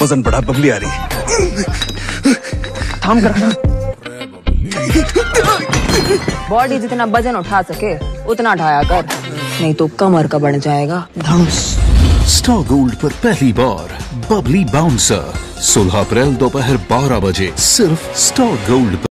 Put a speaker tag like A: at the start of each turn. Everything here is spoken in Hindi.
A: वजन बढ़ा, बबली आ रही।
B: थाम कर रखना। बॉडी जितना वजन उठा सके उतना उठाया कर, नहीं तो कमर का बढ़ जाएगा धनुष।
C: स्टार गोल्ड पर पहली बार बबली बाउंसर 16 अप्रैल दोपहर 12 बजे सिर्फ स्टार गोल्ड पर।